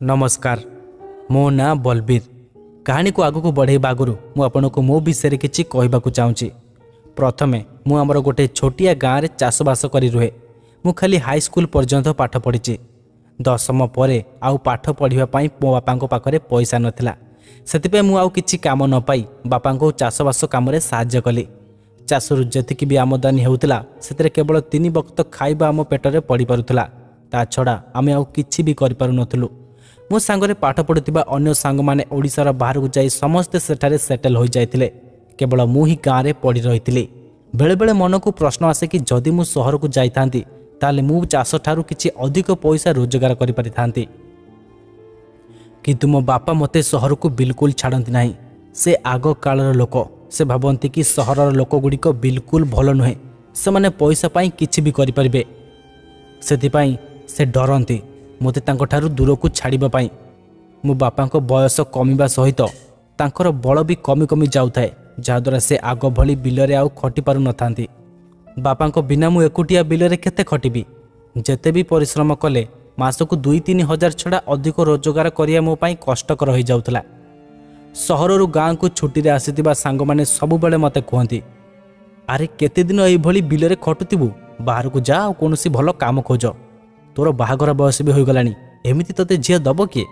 नमस्कार, मो ना बलबीर। कहानी को आगू को बढ़ेबा आगु मुझे मो विषय किसी कहवाक चाहूँगी। प्रथमे मु आमर गोटे छोटिया गाँव में चाषबास कर रुहे। मु खाली हाईस्कूल पर्यंत पाठ पढ़ी। दशम पर आउ पाठ पढ़ापी मो बापा पाखे पैसा नाला। से मुझे किसी काम न पाई बापा को चाषबास कम साहाय्य कली। चाषरू जी भी आमदानी होता से केवल 3 वक्त खाଇବା आम पेटर पड़ पारुला। ता छड़ा आम आउ कि भी करूँ। मो सांगरे पाठ पढ़ुवा अन्य सांग माने ओडिशार बाहर को जाई समस्ते सेठारे सेटल हो जाइतिले। केवल मु ही गाँव में पड़ी रही। बेले बेले मन को प्रश्न आसे कि जदि मु सहर को जाई थांती ताले मु चाष ठारू किछि अधिक पैसा रोजगार करि पारि थांती। किंतु मो बापा मते सहर को बिल्कुल छाड़ती नहीं। से आग कालर लोक। से भावती कि सहरर लोक गुड़िक बिल्कुल भल नुहे। से माने पैसा पाई किछि भी करि परिबे। सेथिपाई से डरती मते तांको ठारू दूर को छाड़िबा पाई। मो बापा को बयस कमिबा सहित तांकर बल भी कमी कमी जाउथाए, जहाद्वारा से आग भली बिलरे आउ खटि पारु नथांती। बापा को बिना मु एकुटिया बिलरे केते खटिबी। जेते भी परिश्रम कले मासकु 2-3 हजार छड़ा अधिक रोजगार करिया मो पाई कष्टकर हो जाउथला। सहररु गाँ को छुट्टी रे आसीतिबा सांग माने सब बेले मते कहंती, अरे केते दिन एई भली बिलरे खटुतिबु, बाहर को जा कोनोसी भलो काम खोज। तोर बाहागर बयस भी हो गलानी, एमिति तते झिया दब किए।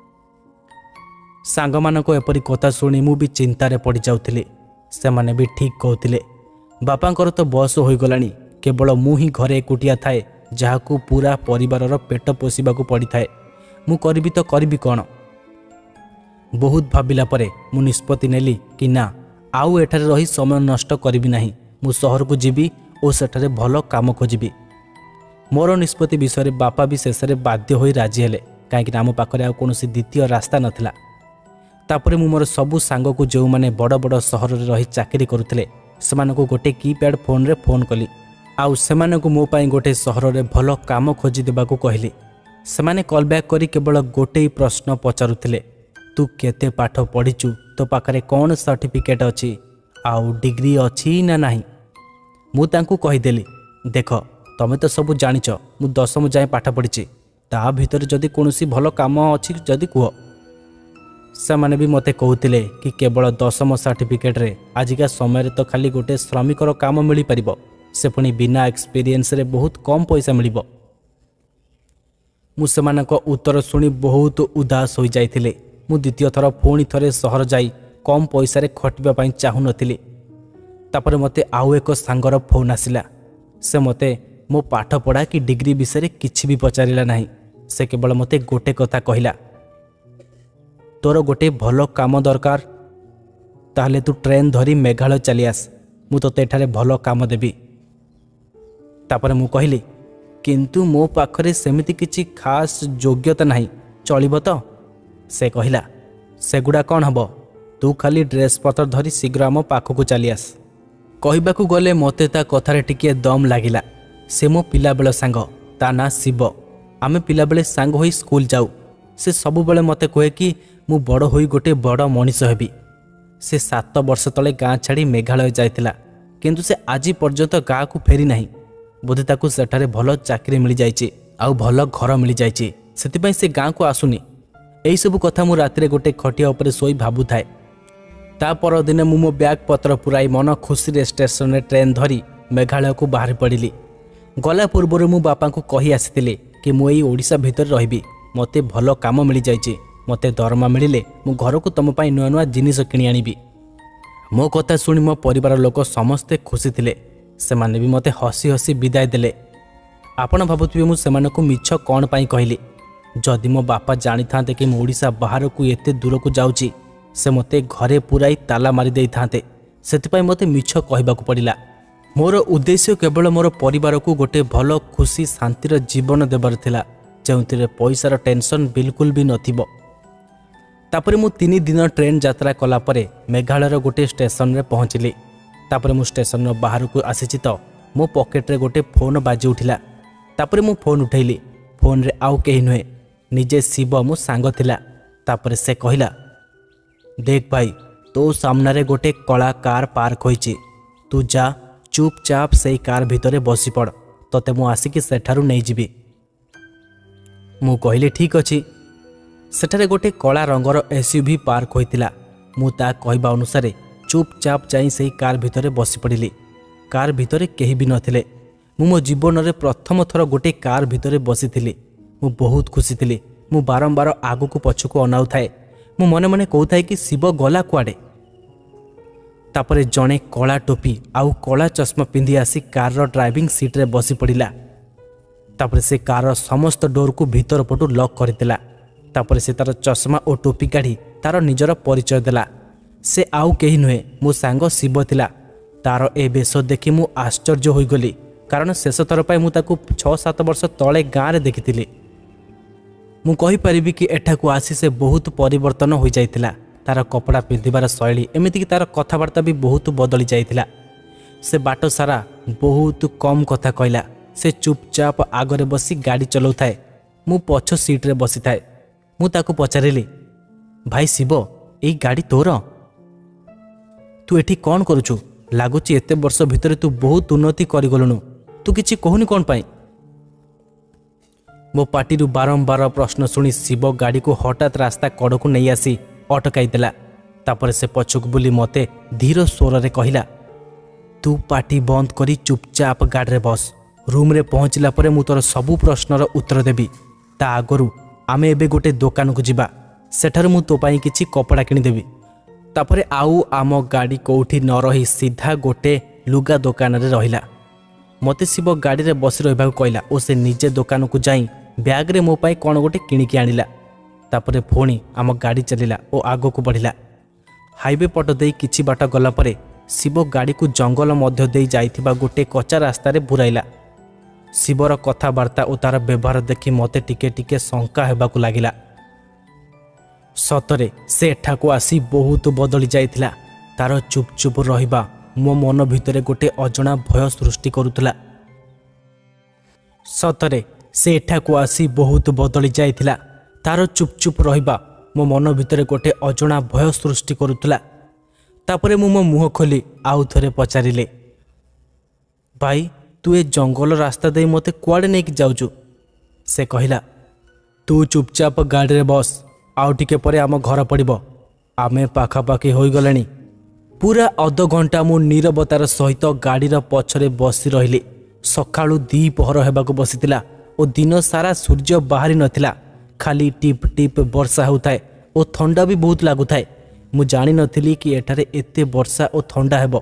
सांग मानको एपरी कथा शुणी मु भी चिंतारे पड़ जाउथिले। से माने भी ठीक कहउथिले। बापांकर तो बयस हो गलानी, केवल मु ही घरे एकुटिया थाए जहाकू पूरा परिवारर पेट पोषिबाकू पड़ी थाए। मु करबी तो करबी कोन। बहुत भाबिला परे मु निष्पत्ति नेली कि ना आउ एठारे रही समय नष्ट करबी नाही। मु सहर को जीवी और सेठारे भलो काम खोजिबी। मोर निष्पत्ति विषय बापा भी शेष में बाध्य हो राजी हेले, कहीं आम पाखे आउ कौन द्वितीय रास्ता नाला। तापर मु मोर सबू सांग को जो मैंने बड़ बड़ सहर में रही चाकरी करुले से गोटे कीपैड फोन रे फोन कली। आउ से मो पाई गोटे सहर में भल काम खोजी देबाकू कहली। से कॉल बैक करी केवल गोटे प्रश्न पचारुथिले, तू केते पाठ पढ़ीचु, तो पाखरे कौन सर्टिफिकेट अच्छी, आउ डिग्री अच्छी ना नहीं। मु तांकू कहीदेली, देख तमें तो सब जानिच, मु 10वीं जाए पाठ पढ़ी। ता भीतर जदि कोनोसी भल काम अच्छी जदि कह। से माने भी मते कहूतिले कि केवल 10वीं सर्टिफिकेट रे आजिका समय तो खाली गोटे श्रमिकर काम मिल पारिबो। से पुणी बिना एक्सपीरियंस रे बहुत कम पैसा मिलिबो। मु सेमानक उत्तर सुनी बहुत उदास हो जाइथिले। मु द्वितीय थर पुणी थरे सहर जाई कम पैसा रे खटिबा पई चाहू नथिली। तापर मते आउ एक सांगर फोन आसिला। से मते मो पाठ पढ़ा कि डिग्री विषय किछि भी पचारिला नहीं। से केवल मते गोटे कथा कहिला, तोर गोटे भलो काम दरकार, ताहले तू ट्रेन धरी मेघालय चली आस, मु तोते एठारे भलो काम देबी। तापर मु कहिली, किंतु मो पाखरे सेमिति किछि खास योग्यता नहीं, चलिबो तो? से कहिला, सेगुडा कौन हबो, तू खाली ड्रेस पत्र धरी शीघ्र आम पाखकू चली आस। कहबाकू गले मते ता कथारे टिके दम लागिला। से मो पिला बेल सांग, ता ना शिव। आमे पिला बेले सांग होई स्कूल जाऊ। से सबु बेले मते कहे कि मु बड़ होई गोटे बड़ मनीष हेबी। से 7 वर्ष तले गाँ छाड़ी मेघालय जाइतिला, किंतु से आज पर्यंत गाँ को फेरी नहीं। बोधे ताकू सेठारे भल चाकरी मिल जाइछि, आउ भल घर मिल जाइछि, सेतिपई से गाँ को आसुनी। एई सब कथा मु रातिरे गोटे खटिया उपरे सोई भाबु थाए। ता पर दिन मु मो बैग पत्र पुराई मन खुशी रे स्टेशन रे ट्रेन धरी मेघालय को बाहर पड़िली। गला पूर्व मु बापा को कही आसीतिले कि मु एई ओडिशा भितर रहिबी, मते भल काम मिल जाइछि, मते दरमा मिलिले मु घर को तुम पाई नुआ नुआ जिनिस किणी आनिबी। मो कथा सुनी मो परिवार लोक समस्ते खुशी थिले। से माने भी मते हसी हसी विदाय देले। आपण भाबुथिबे मु सेमानकु मिछ कोन पाई कहली। जदि मो बापा जानी थांते कि मु ओडिशा बाहर को एते दूर को जाउची, से मते घरे पुराई ताला मारी देई थांते। सेतिपई मते मिछ कहबाकू पड़िला। मोर उद्देश्य केवल मोर परिवार को गोटे भल खुशी शांतिर जीवन देबार थिला, जेउथिरे पैसार टेंशन बिल्कुल भी नथिबो। तापर मु 3 दिन ट्रेन यात्रा कला परे मेघालयर गोटे स्टेशन रे पहुँचली। तापर मु स्टेशन बाहर को आसीची तो मो पॉकेट रे गोटे फोन बाजी उठिला। तापर मु फोन उठैली। फोन रे आउ केही नुहे, निजे शिव मो सांग थिला। तापर से कहिला, देख भाई, तो सामना रे गोटे कला कार पार्क होईची, तू जा चुपचाप से कार भितरे बसी पड़, तते मु आसिकी सेठारु नहीं जिबी। मु कहली ठीक अछि। ସେଠାରେ ଗୋଟେ କଳା ରଙ୍ଗର SUV ପାର୍କ ହୋଇଥିଲା। ମୁଁ ତା କହିବା ଅନୁସାରେ ଚୁପଚାପ ଯାଇ ସେହି କାର୍ ଭିତରେ ବସି ପଡ଼ିଲି। କାର୍ ଭିତରେ କେହି ବି ନଥିଲେ। ମୁଁ ମୋ ଜୀବନରେ ପ୍ରଥମ ଥର ଗୋଟେ କାର୍ ଭିତରେ ବସିଥିଲି। ମୁଁ ବହୁତ ଖୁସି ଥିଲି। ମୁଁ ବାରମ୍ବାର ଆଗକୁ ପଛକୁ ଅନାଉଥାଏ। ମୁଁ ମନେ ମନେ କହୁଥାଏ କି ଶିବ ଗଲା କୁଆଡ଼େ। ତାପରେ ଜଣେ କଳା ଟୋପି ଆଉ କଳା ଚଷମା ପିନ୍ଧି ଆସି କାର୍ର ଡ୍ରାଇଭିଂ ସିଟ୍ରେ ବସି ପଡ଼ିଲା। ତାପରେ ସେ କାର୍ର ସମସ୍ତ ଡୋରକୁ ଭିତର ପଟୁ ଲକ୍ କରିଦେଲା। ତାପରେ ସେ ତାର ଚଷମା ଓ ଟୋପି କାଢ଼ି ତାର ନିଜର ପରିଚୟ ଦେଲା। ସେ ଆଉ କେହି ନୁହେଁ, ମୋ ସାଙ୍ଗ ଶିବ ଥିଲା। ତାର ଏ ବେଶ ଦେଖି ମୁଁ ଆଶ୍ଚର୍ଯ୍ୟ ହୋଇଗଲି, କାରଣ ଶେଷ ଥର ପାଇଁ ମୁଁ ତାକୁ 6-7 ବର୍ଷ ତଳେ ଗାଁରେ ଦେଖିଥିଲି। ମୁଁ କହିପାରିବି କି ଏଠାକୁ ଆସି ସେ ବହୁତ ପରିବର୍ତ୍ତନ ହୋଇଯାଇଥିଲା। ତାର କପଡ଼ା ପିନ୍ଧିବାର ଶୈଳୀ, ଏମିତିକି ତାର କଥାବାର୍ତ୍ତା ବି ବହୁତ ବଦଳି ଯାଇଥିଲା। ସେ ବାଟ ସାରା ବହୁତ କମ୍ କଥା କହିଲା। ସେ ଚୁପଚାପ ଆଗରେ ବସି ଗାଡ଼ି ଚଲାଉଥାଏ। ମୁଁ ପଛ ସିଟ୍ରେ ବସିଥାଏ। ମୁଁ ତାକୁ ପଚାରିଲି, ଭାଇ ଶିବ, ଏଇ ଗାଡ଼ି ତୋର? ତୁ ଏଠି କ'ଣ କରୁଛୁ? ଲାଗୁଛି ଏତେ ବର୍ଷ ଭିତରେ ତୁ ବହୁତ ଉନ୍ନତି କରିଗଲୁଣୁ। ତୁ କିଛି କହୁନି କ'ଣ ପାଇଁ? ମୋ ପାଟିରୁ ବାରମ୍ବାର ପ୍ରଶ୍ନ ଶୁଣି ଶିବ ଗାଡ଼ିକୁ ହଠାତ୍ ରାସ୍ତା କଡ଼କୁ ନେଇ ଆସି ଅଟକାଇ ଦେଲା। ତାପରେ ସେ ପଛକୁ ବୁଲି ମୋତେ ଧୀର ସ୍ୱରରେ କହିଲା, ତୁ ପାଟି ବନ୍ଦ କରି ଚୁପଚାପ ଗାଡ଼ିରେ ବସ୍। ରୁମ୍ରେ ପହଞ୍ଚିଲା ପରେ ମୁଁ ତୋର ସବୁ ପ୍ରଶ୍ନର ଉତ୍ତର ଦେବି। ତା ଆଗରୁ ଆମେ ଏବେ ଗୋଟେ ଦୋକାନକୁ ଯିବା। ସେଠାରୁ ମୁଁ ତୋ ପାଇଁ କିଛି କପଡ଼ା କିଣିଦେବି। ତାପରେ ଆଉ ଆମ ଗାଡ଼ି କେଉଁଠି ନ ରହି ସିଧା ଗୋଟେ ଲୁଗା ଦୋକାନରେ ରହିଲା। ମୋତେ ଶିବ ଗାଡ଼ିରେ ବସି ରହିବାକୁ କହିଲା ଓ ସେ ନିଜେ ଦୋକାନକୁ ଯାଇ ବ୍ୟାଗ୍ରେ ମୋ ପାଇଁ କ'ଣ ଗୋଟେ କିଣିକି ଆଣିଲା। ତାପରେ ପୁଣି ଆମ ଗାଡ଼ି ଚାଲିଲା ଓ ଆଗକୁ ବଢ଼ିଲା। ହାଇୱେ ପଟ ଦେଇ କିଛି ବାଟ ଗଲା ପରେ ଶିବ ଗାଡ଼ିକୁ ଜଙ୍ଗଲ ମଧ୍ୟ ଦେଇ ଯାଇଥିବା ଗୋଟେ କଚା ରାସ୍ତାରେ ବୁଲାଇଲା। ଶିବର କଥାବାର୍ତ୍ତା ଓ ତାର ବ୍ୟବହାର ଦେଖି ମୋତେ ଟିକେ ଟିକେ ଶଙ୍କା ହେବାକୁ ଲାଗିଲା। ସତରେ ସେ ଏଠାକୁ ଆସି ବହୁତ ବଦଳି ଯାଇଥିଲା। ତାର ଚୁପଚୁପ ରହିବା ମୋ ମନ ଭିତରେ ଗୋଟେ ଅଜଣା ଭୟ ସୃଷ୍ଟି କରୁଥିଲା। ସତରେ ସେ ଏଠାକୁ ଆସି ବହୁତ ବଦଳି ଯାଇଥିଲା। ତାର ଚୁପଚୁପ ରହିବା ମୋ ମନ ଭିତରେ ଗୋଟେ ଅଜଣା ଭୟ ସୃଷ୍ଟି କରୁଥିଲା। ତାପରେ ମୁଁ ମୋ ମୁହଁ ଖୋଲି ଆଉ ଥରେ ପଚାରିଲି, ଭାଇ ତୁ ଏ ଜଙ୍ଗଲ ରାସ୍ତା ଦେଇ ମୋତେ କୁଆଡ଼େ ନେଇକି ଯାଉଛୁ? ସେ କହିଲା, ତୁ ଚୁପଚାପ ଗାଡ଼ିରେ ବସ୍। ଆଉ ଟିକେ ପରେ ଆମ ଘର ପଡ଼ିବ। ଆମେ ପାଖାପାଖି ହୋଇଗଲେଣି। ପୁରା ଅଧଘଣ୍ଟା ମୁଁ ନୀରବତାର ସହିତ ଗାଡ଼ିର ପଛରେ ବସି ରହିଲି। ସକାଳୁ 2 ପହର ହେବାକୁ ବସିଥିଲା ଓ ଦିନ ସାରା ସୂର୍ଯ୍ୟ ବାହାରି ନଥିଲା। ଖାଲି ଟିପ୍ ଟିପ୍ ବର୍ଷା ହେଉଥାଏ ଓ ଥଣ୍ଡା ବି ବହୁତ ଲାଗୁଥାଏ। ମୁଁ ଜାଣିନଥିଲି କି ଏଠାରେ ଏତେ ବର୍ଷା ଓ ଥଣ୍ଡା ହେବ।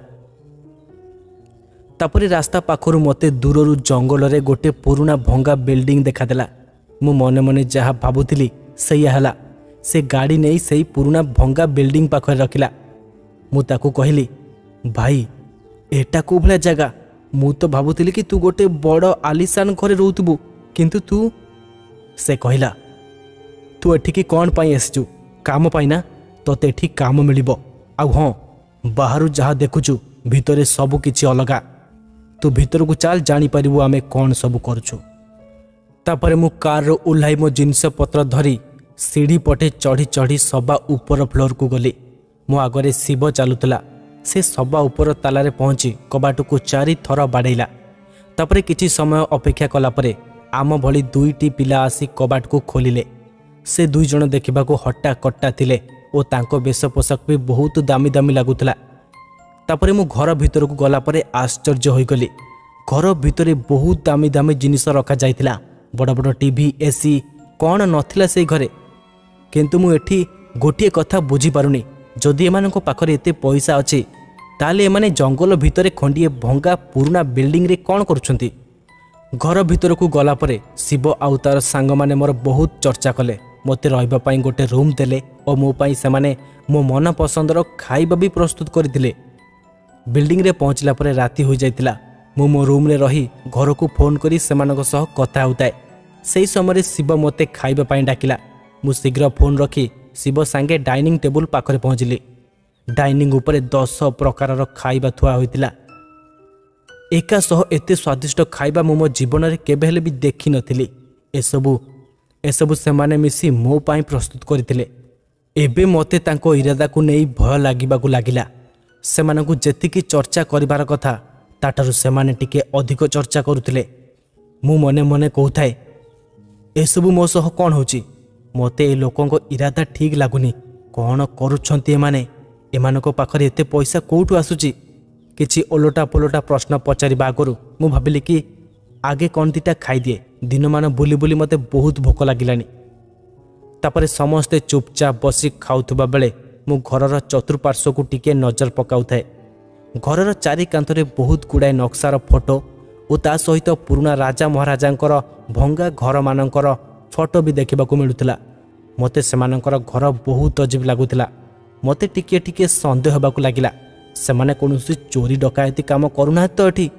ତାପରେ ରାସ୍ତା ପାଖରୁ ମୋତେ ଦୂରରୁ ଜଙ୍ଗଲରେ ଗୋଟେ ପୁରୁଣା ଭଙ୍ଗା ବିଲ୍ଡିଂ ଦେଖାଦେଲା। ମୁଁ ମନେ ମନେ ଯାହା ଭାବୁଥିଲି ସେଇଆ ହେଲା। ସେ ଗାଡ଼ି ନେଇ ସେଇ ପୁରୁଣା ଭଙ୍ଗା ବିଲ୍ଡିଂ ପାଖରେ ରଖିଲା। ମୁଁ ତାକୁ କହିଲି, ଭାଇ ଏଟା କେଉଁ ଭଳିଆ ଜାଗା? ମୁଁ ତ ଭାବୁଥିଲି କି ତୁ ଗୋଟେ ବଡ଼ ଆଲିଶାନ ଘରେ ରହୁଥିବୁ, କିନ୍ତୁ ତୁ। ସେ କହିଲା, ତୁ ଏଠିକି କ'ଣ ପାଇଁ ଆସିଛୁ? କାମ ପାଇଁ ନା? ତୋତେ ଏଠି କାମ ମିଳିବ। ଆଉ ହଁ, ବାହାରୁ ଯାହା ଦେଖୁଛୁ ଭିତରେ ସବୁ କିଛି ଅଲଗା। ତୁ ଭିତରକୁ ଚାଲ, ଜାଣିପାରିବୁ ଆମେ କ'ଣ ସବୁ କରୁଛୁ। ତାପରେ ମୁଁ କାର୍ରୁ ଓହ୍ଲାଇ ମୋ ଜିନିଷପତ୍ର ଧରି ସିଢ଼ି ପଟେ ଚଢ଼ି ଚଢ଼ି ସବା ଉପର ଫ୍ଲୋରକୁ ଗଲି। ମୋ ଆଗରେ ଶିବ ଚାଲୁଥିଲା। ସେ ସବା ଉପର ତାଲାରେ ପହଞ୍ଚି କବାଟକୁ 4 ଥର ବାଡ଼େଇଲା। ତାପରେ କିଛି ସମୟ ଅପେକ୍ଷା କଲା ପରେ ଆମ ଭଳି 2ଟି ପିଲା ଆସି କବାଟକୁ ଖୋଲିଲେ। ସେ 2 ଜଣ ଦେଖିବାକୁ ହଟ୍ଟା କଟ୍ଟା ଥିଲେ ଓ ତାଙ୍କ ବେଶ ପୋଷାକ ବି ବହୁତ ଦାମୀ ଦାମୀ ଲାଗୁଥିଲା। ତାପରେ ମୁଁ ଘର ଭିତରକୁ ଗଲା ପରେ ଆଶ୍ଚର୍ଯ୍ୟ ହୋଇଗଲି। ଘର ଭିତରେ ବହୁତ ଦାମୀ ଦାମୀ ଜିନିଷ ରଖାଯାଇଥିଲା। ବଡ଼ ବଡ଼ ଟିଭି, ଏସି, କ'ଣ ନଥିଲା ସେଇ ଘରେ। କିନ୍ତୁ ମୁଁ ଏଠି ଗୋଟିଏ କଥା ବୁଝିପାରୁନି, ଯଦି ଏମାନଙ୍କ ପାଖରେ ଏତେ ପଇସା ଅଛି ତାହେଲେ ଏମାନେ ଜଙ୍ଗଲ ଭିତରେ ଖଣ୍ଡିଏ ଭଙ୍ଗା ପୁରୁଣା ବିଲ୍ଡିଂରେ କ'ଣ କରୁଛନ୍ତି? ଘର ଭିତରକୁ ଗଲା ପରେ ଶିବ ଆଉ ତାର ସାଙ୍ଗମାନେ ମୋର ବହୁତ ଚର୍ଚ୍ଚା କଲେ। ମୋତେ ରହିବା ପାଇଁ ଗୋଟେ ରୁମ୍ ଦେଲେ ଓ ମୋ ପାଇଁ ସେମାନେ ମୋ ମନ ପସନ୍ଦର ଖାଇବା ବି ପ୍ରସ୍ତୁତ କରିଥିଲେ। ବିଲ୍ଡିଂରେ ପହଞ୍ଚିଲା ପରେ ରାତି ହୋଇଯାଇଥିଲା। ମୁଁ ମୋ ରୁମ୍ରେ ରହି ଘରକୁ ଫୋନ୍ କରି ସେମାନଙ୍କ ସହ କଥା ହେଉଥାଏ। ସେହି ସମୟରେ ଶିବ ମୋତେ ଖାଇବା ପାଇଁ ଡାକିଲା। ମୁଁ ଶୀଘ୍ର ଫୋନ୍ ରଖି ଶିବ ସାଙ୍ଗେ ଡାଇନିଂ ଟେବୁଲ ପାଖରେ ପହଞ୍ଚିଲି। ଡାଇନିଂ ଉପରେ 10 ପ୍ରକାରର ଖାଇବା ଥୁଆ ହୋଇଥିଲା। ଏକା ସହ ଏତେ ସ୍ୱାଦିଷ୍ଟ ଖାଇବା ମୁଁ ମୋ ଜୀବନରେ କେବେ ହେଲେ ବି ଦେଖିନଥିଲି। ଏସବୁ ସେମାନେ ମିଶି ମୋ ପାଇଁ ପ୍ରସ୍ତୁତ କରିଥିଲେ। ଏବେ ମୋତେ ତାଙ୍କ ଇରାଦାକୁ ନେଇ ଭୟ ଲାଗିବାକୁ ଲାଗିଲା। ସେମାନଙ୍କୁ ଯେତିକି ଚର୍ଚ୍ଚା କରିବାର କଥା ତାଠାରୁ ସେମାନେ ଟିକେ ଅଧିକ ଚର୍ଚ୍ଚା କରୁଥିଲେ। ମୁଁ ମନେ ମନେ କହୁଥାଏ, ଏସବୁ ମୋ ସହ କ'ଣ ହେଉଛି? ମୋତେ ଏ ଲୋକଙ୍କ ଇରାଦା ଠିକ୍ ଲାଗୁନି। କ'ଣ କରୁଛନ୍ତି ଏମାନେ? ଏମାନଙ୍କ ପାଖରେ ଏତେ ପଇସା କେଉଁଠୁ ଆସୁଛି? କିଛି ଓଲଟା ପୋଲଟା ପ୍ରଶ୍ନ ପଚାରିବା ଆଗରୁ ମୁଁ ଭାବିଲି କି ଆଗେ କ'ଣ ଦିଟା ଖାଇଦିଏ। ଦିନମାନ ବୁଲି ବୁଲି ମୋତେ ବହୁତ ଭୋକ ଲାଗିଲାଣି। ତାପରେ ସମସ୍ତେ ଚୁପଚାପ ବସି ଖାଉଥିବା ବେଳେ ମୁଁ ଘରର ଚତୁଃପାର୍ଶ୍ୱକୁ ଟିକିଏ ନଜର ପକାଉଥାଏ। ଘରର ଚାରି କାନ୍ଥରେ ବହୁତ ଗୁଡ଼ାଏ ନକ୍ସାର ଫଟୋ ଓ ତା ସହିତ ପୁରୁଣା ରାଜା ମହାରାଜାଙ୍କର ଭଙ୍ଗା ଘରମାନଙ୍କର ଫଟୋ ବି ଦେଖିବାକୁ ମିଳୁଥିଲା। ମୋତେ ସେମାନଙ୍କର ଘର ବହୁତ ଅଜୀବ ଲାଗୁଥିଲା। ମୋତେ ଟିକିଏ ଟିକିଏ ସନ୍ଦେହ ହେବାକୁ ଲାଗିଲା, ସେମାନେ କୌଣସି ଚୋରି ଡକାୟତି କାମ କରୁନାହାନ୍ତି ତ ଏଠି।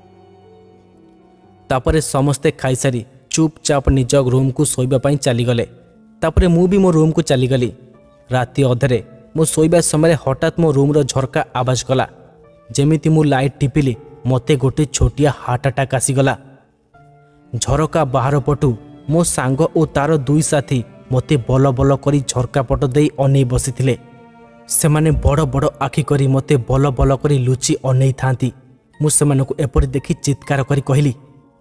ତାପରେ ସମସ୍ତେ ଖାଇସାରି ଚୁପଚାପ ନିଜ ରୁମ୍କୁ ଶୋଇବା ପାଇଁ ଚାଲିଗଲେ। ତାପରେ ମୁଁ ବି ମୋ ରୁମ୍କୁ ଚାଲିଗଲି। ରାତି ଅଧରେ ମୁଁ ଶୋଇବା ସମୟରେ ହଠାତ୍ ମୋ ରୁମ୍ର ଝରକା ଆବାଜ କଲା। ଯେମିତି ମୁଁ ଲାଇଟ୍ ଟିପିଲି ମୋତେ ଗୋଟେ ଛୋଟିଆ ହାର୍ଟ ଆଟାକ୍ ଆସିଗଲା। ଝରକା ବାହାର ପଟୁ ମୋ ସାଙ୍ଗ ଓ ତାର ଦୁଇ ସାଥୀ ମୋତେ ବଲ ବଲ କରି ଝରକା ପଟ ଦେଇ ଅନେଇ ବସିଥିଲେ। ସେମାନେ ବଡ଼ ବଡ଼ ଆଖି କରି ମୋତେ ବଲ ବଲ କରି ଲୁଚି ଅନେଇଥାନ୍ତି। ମୁଁ ସେମାନଙ୍କୁ ଏପରି ଦେଖି ଚିତ୍କାର କରି କହିଲି,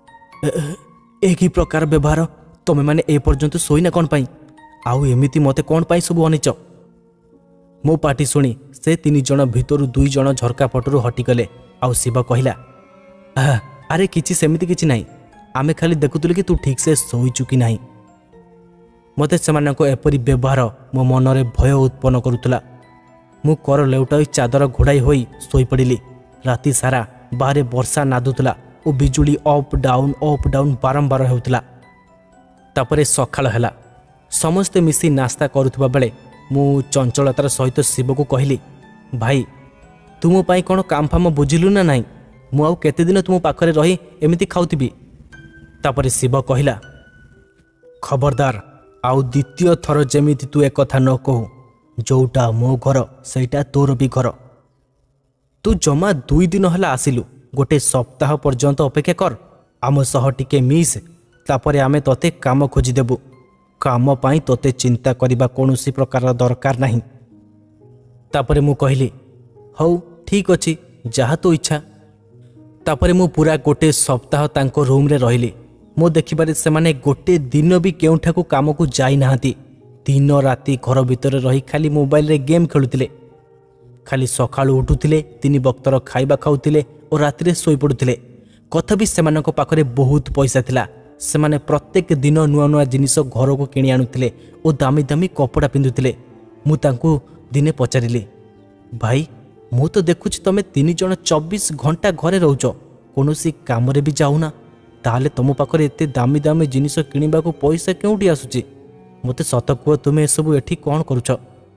ଏ କି ପ୍ରକାର ବ୍ୟବହାର? ତମେମାନେ ଏପର୍ଯ୍ୟନ୍ତ ଶୋଇନା କ'ଣ ପାଇଁ? ଆଉ ଏମିତି ମୋତେ କ'ଣ ପାଇଁ ସବୁ ଅନେଇଛ? ମୋ ପାଟି ଶୁଣି ସେ 3 ଜଣ ଭିତରୁ 2 ଜଣ ଝରକା ପଟରୁ ହଟିଗଲେ। ଆଉ ଶିବ କହିଲା, ଆରେ କିଛି ସେମିତି କିଛି ନାହିଁ, ଆମେ ଖାଲି ଦେଖୁଥିଲୁ କି ତୁ ଠିକ୍ସେ ଶୋଇଛୁ କି ନାହିଁ। ମୋତେ ସେମାନଙ୍କ ଏପରି ବ୍ୟବହାର ମୋ ମନରେ ଭୟ ଉତ୍ପନ୍ନ କରୁଥିଲା। ମୁଁ କର ଲେଉଟାଇ ଚାଦର ଘୋଡ଼ାଇ ହୋଇ ଶୋଇପଡ଼ିଲି। ରାତି ସାରା ବାହାରେ ବର୍ଷା ନାଦୁଥିଲା ଓ ବିଜୁଳି ଅପ୍ ଡାଉନ୍ ବାରମ୍ବାର ହେଉଥିଲା। ତାପରେ ସକାଳ ହେଲା। ସମସ୍ତେ ମିଶି ନାସ୍ତା କରୁଥିବା ବେଳେ ମୁଁ ଚଞ୍ଚଳତାର ସହିତ ଶିବକୁ କହିଲି, ଭାଇ ତୁମ ପାଇଁ କ'ଣ କାମଫାମ ବୁଝିଲୁ ନା ନାହିଁ? ମୁଁ ଆଉ କେତେଦିନ ତୁମ ପାଖରେ ରହି ଏମିତି ଖାଉଥିବି? ତାପରେ ଶିବ କହିଲା, ଖବରଦାର, ଆଉ ଦ୍ୱିତୀୟ ଥର ଯେମିତି ତୁ ଏକଥା ନ କହୁ। ଯୋଉଟା ମୋ ଘର ସେଇଟା ତୋର ବି ଘର। ତୁ ଜମା 2 ଦିନ ହେଲା ଆସିଲୁ। ଗୋଟେ ସପ୍ତାହ ପର୍ଯ୍ୟନ୍ତ ଅପେକ୍ଷା କର, ଆମ ସହ ଟିକେ ମିଶ୍, ତାପରେ ଆମେ ତୋତେ କାମ ଖୋଜିଦେବୁ। କାମ ପାଇଁ ତୋତେ ଚିନ୍ତା କରିବା କୌଣସି ପ୍ରକାର ଦରକାର ନାହିଁ। ତାପରେ ମୁଁ କହିଲି, ହଉ ଠିକ୍ ଅଛି, ଯାହା ତୋ ଇଚ୍ଛା। ତାପରେ ମୁଁ ପୁରା ଗୋଟେ ସପ୍ତାହ ତାଙ୍କ ରୁମ୍ରେ ରହିଲି। ମୁଁ ଦେଖିବାରେ ସେମାନେ ଗୋଟେ ଦିନ ବି କେଉଁଠାକୁ କାମକୁ ଯାଇନାହାନ୍ତି। ଦିନ ରାତି ଘର ଭିତରେ ରହି ଖାଲି ମୋବାଇଲରେ ଗେମ୍ ଖେଳୁଥିଲେ। ଖାଲି ସକାଳୁ ଉଠୁଥିଲେ, 3 ବକ୍ତର ଖାଇବା ଖାଉଥିଲେ ଓ ରାତିରେ ଶୋଇପଡ଼ୁଥିଲେ। କଥା ବି ସେମାନଙ୍କ ପାଖରେ ବହୁତ ପଇସା ଥିଲା। ସେମାନେ ପ୍ରତ୍ୟେକ ଦିନ ନୂଆ ନୂଆ ଜିନିଷ ଘରକୁ କିଣି ଆଣୁଥିଲେ ଓ ଦାମୀ ଦାମୀ କପଡ଼ା ପିନ୍ଧୁଥିଲେ। ମୁଁ ତାଙ୍କୁ ଦିନେ ପଚାରିଲି, ଭାଇ ମୁଁ ତ ଦେଖୁଛି ତମେ 3 ଜଣ 24 ଘଣ୍ଟା ଘରେ ରହୁଛ, କୌଣସି କାମରେ ବି ଯାଉନା, ତାହେଲେ ତୁମ ପାଖରେ ଏତେ ଦାମୀ ଦାମୀ ଜିନିଷ କିଣିବାକୁ ପଇସା କେଉଁଠି ଆସୁଛି? ମୋତେ ସତ କୁହ, ତୁମେ ଏସବୁ ଏଠି କ'ଣ କରୁଛ?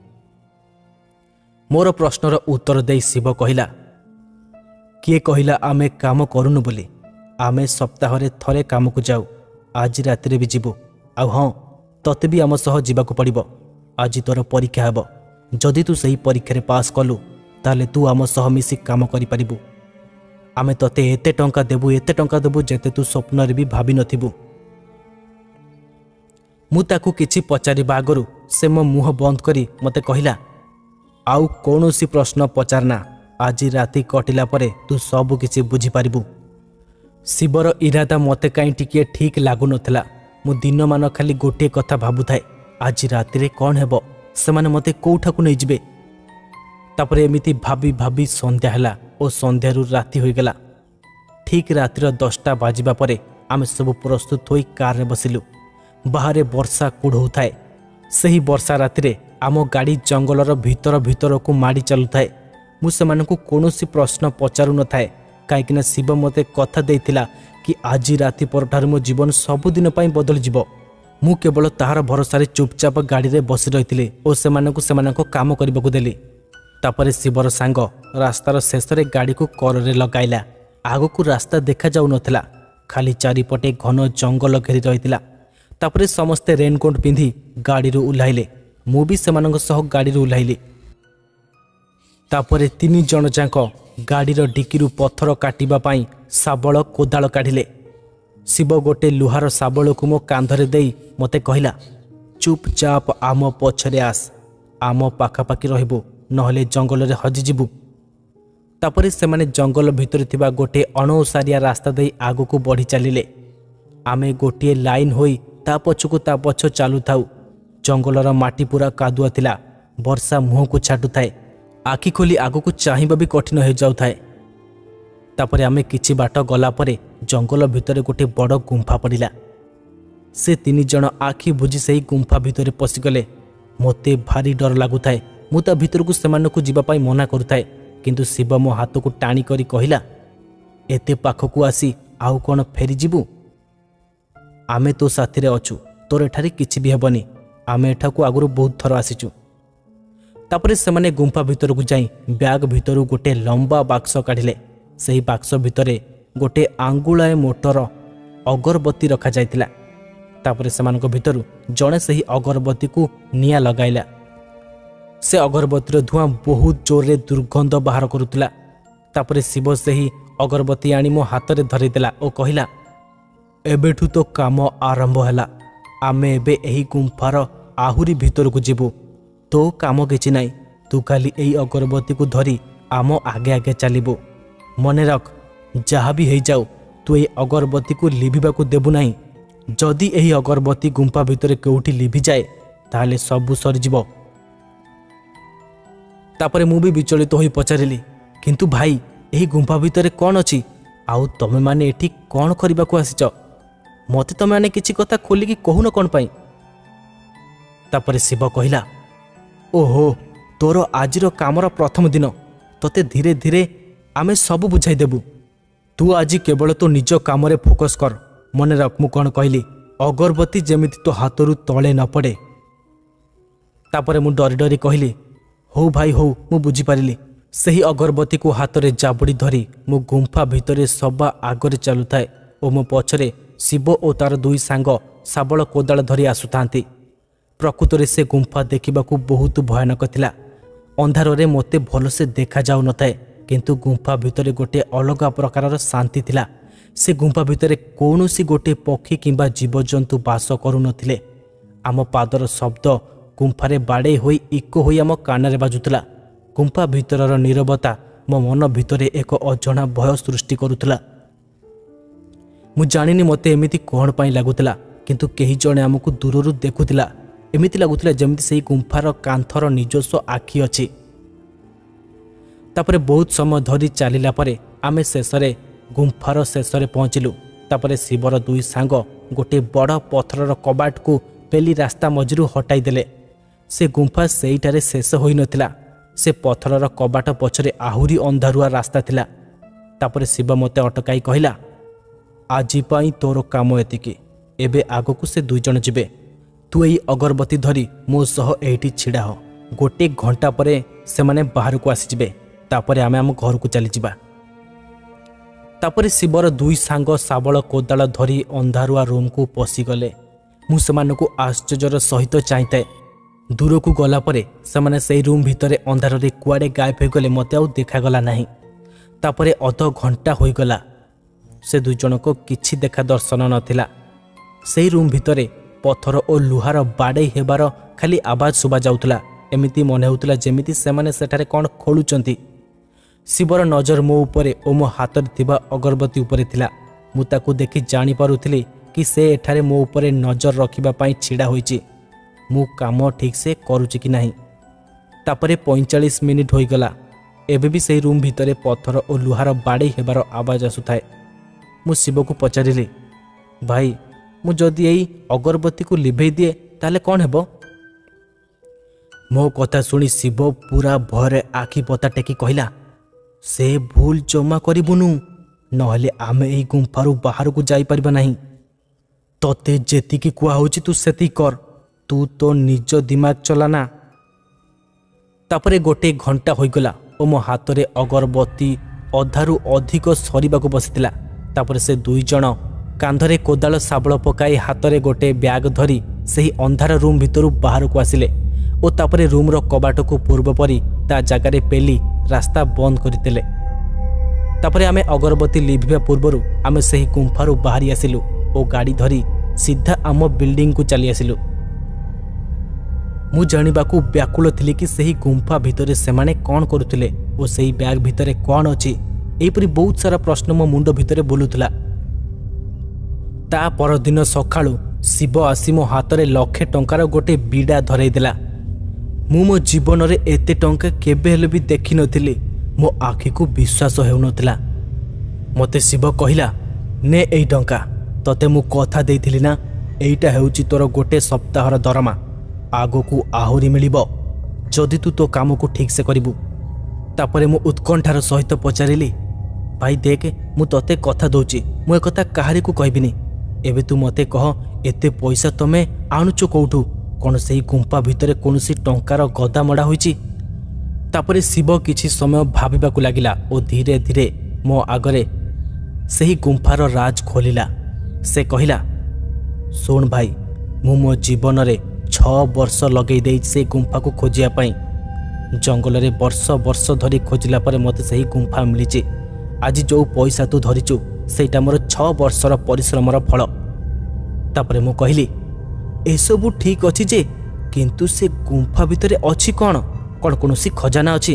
ମୋର ପ୍ରଶ୍ନର ଉତ୍ତର ଦେଇ ଶିବ କହିଲା, କିଏ କହିଲା ଆମେ କାମ କରୁନୁ ବୋଲି? ଆମେ ସପ୍ତାହରେ ଥରେ କାମକୁ ଯାଉ, ଆଜି ରାତିରେ ବି ଯିବୁ। ଆଉ ହଁ, ତତେ ବି ଆମ ସହ ଯିବାକୁ ପଡ଼ିବ। ଆଜି ତୋର ପରୀକ୍ଷା ହେବ। ଯଦି ତୁ ସେହି ପରୀକ୍ଷାରେ ପାସ୍ କଲୁ ତାହେଲେ ତୁ ଆମ ସହ ମିଶି କାମ କରିପାରିବୁ। ଆମେ ତତେ ଏତେ ଟଙ୍କା ଦେବୁ ଯେତେ ତୁ ସ୍ୱପ୍ନରେ ବି ଭାବିନଥିବୁ। ମୁଁ ତାକୁ କିଛି ପଚାରିବା ଆଗରୁ ସେ ମୋ ମୁହଁ ବନ୍ଦ କରି ମୋତେ କହିଲା, ଆଉ କୌଣସି ପ୍ରଶ୍ନ ପଚାରନା, ଆଜି ରାତି କଟିଲା ପରେ ତୁ ସବୁ କିଛି ବୁଝିପାରିବୁ। ଶିବର ଇରାଦା ମୋତେ କାହିଁ ଟିକିଏ ଠିକ୍ ଲାଗୁନଥିଲା। ମୁଁ ଦିନମାନ ଖାଲି ଗୋଟିଏ କଥା ଭାବୁଥାଏ, ଆଜି ରାତିରେ କ'ଣ ହେବ? ସେମାନେ ମୋତେ କେଉଁଠାକୁ ନେଇଯିବେ? ତାପରେ ଏମିତି ଭାବି ଭାବି ସନ୍ଧ୍ୟା ହେଲା ଓ ସନ୍ଧ୍ୟାରୁ ରାତି ହୋଇଗଲା। ଠିକ୍ ରାତିର 10ଟା ବାଜିବା ପରେ ଆମେ ସବୁ ପ୍ରସ୍ତୁତ ହୋଇ କାରରେ ବସିଲୁ। ବାହାରେ ବର୍ଷା କୁଢ଼ଉଥାଏ। ସେହି ବର୍ଷା ରାତିରେ ଆମ ଗାଡ଼ି ଜଙ୍ଗଲର ଭିତରକୁ ମାଡ଼ି ଚାଲୁଥାଏ। ମୁଁ ସେମାନଙ୍କୁ କୌଣସି ପ୍ରଶ୍ନ ପଚାରୁନଥାଏ, କାହିଁକିନା ଶିବ ମୋତେ କଥା ଦେଇଥିଲା କି ଆଜି ରାତି ପରଠାରୁ ମୋ ଜୀବନ ସବୁଦିନ ପାଇଁ ବଦଳିଯିବ। ମୁଁ କେବଳ ତାହାର ଭରସାରେ ଚୁପଚାପ ଗାଡ଼ିରେ ବସି ରହିଥିଲି ଓ ସେମାନଙ୍କୁ ସେମାନଙ୍କ କାମ କରିବାକୁ ଦେଲି। ତାପରେ ଶିବର ସାଙ୍ଗ ରାସ୍ତାର ଶେଷରେ ଗାଡ଼ିକୁ କରରେ ଲଗାଇଲା। ଆଗକୁ ରାସ୍ତା ଦେଖାଯାଉନଥିଲା, ଖାଲି ଚାରିପଟେ ଘନ ଜଙ୍ଗଲ ଘେରି ରହିଥିଲା। ତାପରେ ସମସ୍ତେ ରେନ୍‌କୋଟ୍ ପିନ୍ଧି ଗାଡ଼ିରୁ ଓହ୍ଲାଇଲେ। ମୁଁ ବି ସେମାନଙ୍କ ସହ ଗାଡ଼ିରୁ ଓହ୍ଲାଇଲି। ତାପରେ 3 ଜଣ ଯାକ ଗାଡ଼ିର ଡିକିରୁ ପଥର କାଟିବା ପାଇଁ ଶାବଳ କୋଦାଳ କାଢ଼ିଲେ। ଶିବ ଗୋଟେ ଲୁହାର ଶାବଳକୁ ମୋ କାନ୍ଧରେ ଦେଇ ମୋତେ କହିଲା, ଚୁପଚାପ ଆମ ପଛରେ ଆସ, ଆମ ପାଖାପାଖି ରହିବୁ, ନହେଲେ ଜଙ୍ଗଲରେ ହଜିଯିବୁ। ତାପରେ ସେମାନେ ଜଙ୍ଗଲ ଭିତରେ ଥିବା ଗୋଟିଏ ଅଣଓସାରିଆ ରାସ୍ତା ଦେଇ ଆଗକୁ ବଢ଼ି ଚାଲିଲେ। ଆମେ ଗୋଟିଏ ଲାଇନ୍ ହୋଇ ତା ପଛ ଚାଲୁଥାଉ। जंगलर माटी पूरा कादुआ थिला। वर्षा मुह को छाटुए। आखि खोली आगु को चाहिबा भी कठिन हो जाउथाए। तापरे आमे किछि बाट गला परे जंगल भितर गोटे बड़ गुंफा पड़िला। से 3 जण आखि बुझी सही गुंफा भितर पशिगले। मते भारी डर लागुथाए। मु ता भितर को सेमानकु जीवा पाई मना करुथाए, किंतु शिव मो हाथ को टाणी करी कहिला, एते पाखकु आसी आउ कोन फेरी जीवु? आमे तो साथी रे अछु, तोर एठारे किछि भी हेबनी। आमे एठाकु आगुरु बहुत थर आसीचु। तापरे सेमाने गुंफा भितर को जाई ब्याग भितरु गोटे लंबा बाक्स काढिले। सेही बाक्स भितरे गोटे आंगुलाए मोटर अगरबत्ती रखा जाइतिला। तापरे सेमानक भितरु जणे सेही अगरबत्ती को निया लगाइला। से अगरबत्तीर धुआं बहुत जोरे दुर्गंध बाहर करुतिला। तापरे शिव सेही अगरबत्ती आनी मो हाथ रे धरिदेला और कहिला, एबेठु तो काम आरंभ हैला। आमे एबे एही गुंफार आहुरी भितर को जीवु। तो काम किछि नाई, तू खाली एही अगरबत्ती को धरी आम आगे आगे चलिबु। मने रख, जहाँ भी हो जाऊ तू एही अगरबत्ती को लिभिबा को देबु नाही। जदि एही अगरबत्ती गुंफा भितर केउठी लिभि जाए ताले सबु सरी जीवो। तापरे मु भी विचलित होई पचारिली, किंतु भाई एही गुंफा भितर कौन अछि? आउ तमे माने एठी कौन करबा को आसीच? मते तमे माने किछि कथा खोली कि कहून कौन पाई? तापरे शिव कहिला, ओहो तोर आजिर कामर प्रथम दिन, तते धीरे धीरे आमे सब बुझाई देबु। तू आज केवल तो निज काम रे फोकस कर। मने रख मु कौन कहली, अगरबत्ती जेमिति तो हाथरू तले न पड़े। तापरे मु डरी डरी कहली, हो भाई हो, मु बुझी पारिली। सही अगरबत्ती को हाथ रे जाबुड़ी धरी मु गुंफा भितरे सबा आगरे चलुथाए और मो पछरे शिव और तार 2 सांग शाबल कोदाल धरी आसुथांती। प्रकृतरे से गुंफा देखिबाकू बहुत भयानक थिला। अंधार रे मते भलसे देखा जाउ नथाए, किंतु गुंफा भितरे गोटे अलग प्रकारर शांति थिला। से गुंफा भितरे कौनसी गोटे पक्षी किंबा जीवजंतु बास करू नथिले। आम पादर शब्द गुंफारे बाड़े होई इको होई आम कानरे बाजुतला। गुंफा भितरर नीरवता मो मन भितरे एक अजणा भय सृष्टि करुतला। मु जानिनी मते एमिति कोण पाई लागुतला, किंतु केही जणे आमको दूररु देखुतला। एमिति लागुतला जेमिति सेही गुंफार कांथर निजस्व आखि अछि। तापरे बहुत समय धरी चलिला परे आमे शेषरे गुंफार शेषरे पहुँचिलु। तापरे शिवर 2 सांग गोटे बड़ पथरर कबाट को पेली रास्ता मझिरु हटाई देले। से गुंफा सेईटारे शेष होई नथिला। से पथरर कबाट पछरे आहुरी अंधारुआ रास्ता थिला। तापरे शिव मते अटकाई कहिला, आजी पाई तोर काम एतिकी। एबे आगकू से 2 जण जिबे। तू एई अगरबत्ती धरी मो सह एठी छिड़ा हो। गोटे घंटा परे से माने बाहर को आसी जिबे। तापरे आमे हम घर को चली जिबा। तापरे शिवर 2 सांग शाबल कोदाल धरी अंधारुआ रूम को पसी गले। मु सेमानकु आश्चर्यर सहित चाहिए। दूर को गला परे सेमाने सेही रूम भितरे अंधार रे कुआडे गायब हो गले। मते आउ देखागला नाही। तापरे अध घंटा होई गला। से 2 जण को किछि देखा दर्शन नथिला। सेही रूम भितरे पत्थर और लुहार बाड़े हेबार खाली आवाज सुबा जाउतला। एमिति मने होउतला जेमिति सेमाने सेठारे कोन खोलुचंती। शिवर नजर मो उपरे और मो हाथ रे थिबा अगरबत्ती उपरे थिला। मु ताकू देखि जानि पारुथिली कि से एठारे मो उपरे नजर रखिबा पाई छिड़ा होईची। मु काम ठीक से करूची कि नहीं। तापरे 45 मिनिट होई गला। एबे भी सेही रूम भितरे पत्थर और लुहार बाड़े हेबार आवाज आसुथाए। मु शिव को पचारिली, भाई मु जदि एई अगरबत्ती को लिभेई दिए ताले कौन हेबो? मो कथा सुनी शिव पूरा भयरे आखि पता टेकी कहिला, से भूल जमा करिबुनु, नहले आमे एई गुंफारू बाहर को जाई परिबा नहीं। तते जेतिकी कुआ होची तू सेति कर। तू तो निज दिमाग चलाना। तापरे गोटे घंटा होईगला और मो हाथ रे अगरबत्ती अधारू अधिक सरीबाकू बसितिला। तापरे से 2 जण कांधरे कोदाल शाबल पकाई हाथ रे गोटे ब्याग धरी सेही अंधार रूम भितरु बाहर को आसिले और तापरे रूम रो कबाट को पूर्व परी ता जगारे पेली रास्ता बंद करदेले। तापरे आमे अगरबत्ती लिभिबा पूर्वरु आमे सेही गुंफारू बाहरी आसिलु और गाड़ी धरी सीधा आम बिल्डिंग को चली आसिलु। मु जानिबाकू व्याकुल थिली कि सेही गुंफा भितरे सेमाने कौन करुथिले और सेही बैग भितरे कौन अछि। एपरि बहुत सारा प्रश्न मो मुंड भितरे बुलुथला। ता परदिन सकाळु ଶିବ ଆସି ମୋ ହାତରେ 1,00,000 ଟଙ୍କାର ଗୋଟେ ବିଡ଼ା ଧରେଇଦେଲା। ମୁଁ ମୋ ଜୀବନରେ ଏତେ ଟଙ୍କା କେବେ ହେଲେ ବି ଦେଖିନଥିଲି। ମୋ ଆଖିକୁ ବିଶ୍ୱାସ ହେଉନଥିଲା। ମୋତେ ଶିବ କହିଲା, ନେ ଏଇ ଟଙ୍କା, ତତେ ମୁଁ କଥା ଦେଇଥିଲି ନା, ଏଇଟା ହେଉଛି ତୋର ଗୋଟେ ସପ୍ତାହର ଦରମା। ଆଗକୁ ଆହୁରି ମିଳିବ ଯଦି ତୁ ତୋ କାମକୁ ଠିକ୍ସେ କରିବୁ। ତାପରେ ମୁଁ ଉତ୍କଣ୍ଠାର ସହିତ ପଚାରିଲି, ଭାଇ ଦେଖ, ମୁଁ ତତେ କଥା ଦେଉଛି, ମୁଁ ଏକଥା କାହାରିକୁ କହିବିନି। ଏବେ ତୁ ମୋତେ କହ, ଏତେ ପଇସା ତମେ ଆଣୁଛ କେଉଁଠୁ? କ'ଣ ସେହି ଗୁମ୍ଫା ଭିତରେ କୌଣସି ଟଙ୍କାର ଗଦା ମଡ଼ା ହୋଇଛି? ତାପରେ ଶିବ କିଛି ସମୟ ଭାବିବାକୁ ଲାଗିଲା ଓ ଧୀରେ ଧୀରେ ମୋ ଆଗରେ ସେହି ଗୁମ୍ଫାର ରାଜ ଖୋଲିଲା। ସେ କହିଲା, ଶୁଣ ଭାଇ, ମୁଁ ମୋ ଜୀବନରେ 6 ବର୍ଷ ଲଗେଇ ଦେଇଛି ସେହି ଗୁମ୍ଫାକୁ ଖୋଜିବା ପାଇଁ। ଜଙ୍ଗଲରେ ବର୍ଷ ବର୍ଷ ଧରି ଖୋଜିଲା ପରେ ମୋତେ ସେହି ଗୁମ୍ଫା ମିଳିଛି। ଆଜି ଯେଉଁ ପଇସା ତୁ ଧରିଛୁ ସେଇଟା ମୋର 6 ବର୍ଷର ପରିଶ୍ରମର ଫଳ। ତାପରେ ମୁଁ କହିଲି, ଏସବୁ ଠିକ୍ ଅଛି ଯେ, କିନ୍ତୁ ସେ ଗୁମ୍ଫା ଭିତରେ ଅଛି କ'ଣ? କ'ଣ କୌଣସି ଖଜାନା ଅଛି?